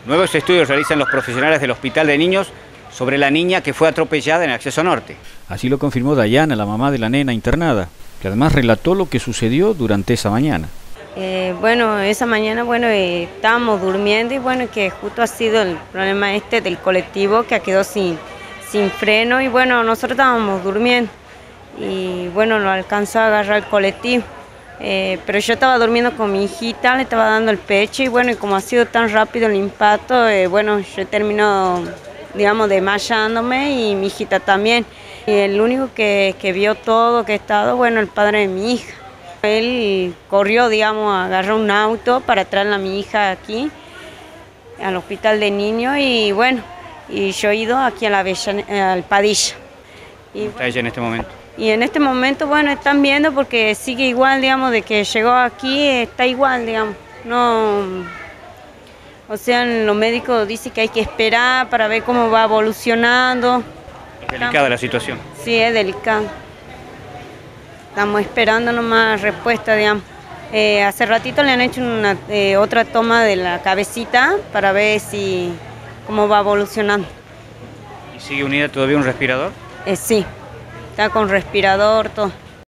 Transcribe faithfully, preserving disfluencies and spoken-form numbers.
Nuevos estudios realizan los profesionales del Hospital de Niños sobre la niña que fue atropellada en el acceso norte. Así lo confirmó Dayana, la mamá de la nena internada, que además relató lo que sucedió durante esa mañana. Eh, bueno, esa mañana bueno eh, estábamos durmiendo y bueno, que justo ha sido el problema este del colectivo que quedó sin, sin freno y bueno, nosotros estábamos durmiendo y bueno, no alcanzó a agarrar el colectivo. Eh, pero yo estaba durmiendo con mi hijita, le estaba dando el pecho y bueno, y como ha sido tan rápido el impacto, eh, bueno, yo termino, digamos, desmayándome y mi hijita también. Y el único que, que vio todo, que ha estado, bueno, el padre de mi hija. Él corrió, digamos, agarró un auto para traer a mi hija aquí, al Hospital de Niños y bueno, y yo he ido aquí a la Bella, al Padilla. ¿Cómo está ella en este momento? Y en este momento, bueno, están viendo porque sigue igual, digamos, de que llegó aquí, está igual, digamos. No, o sea, los médicos dicen que hay que esperar para ver cómo va evolucionando. Es delicada la situación. Sí, es delicado. Estamos esperando nomás respuesta, digamos. Eh, hace ratito le han hecho una, eh, otra toma de la cabecita para ver si cómo va evolucionando. ¿Y sigue unida todavía un respirador? Eh, sí. Está con respirador, todo.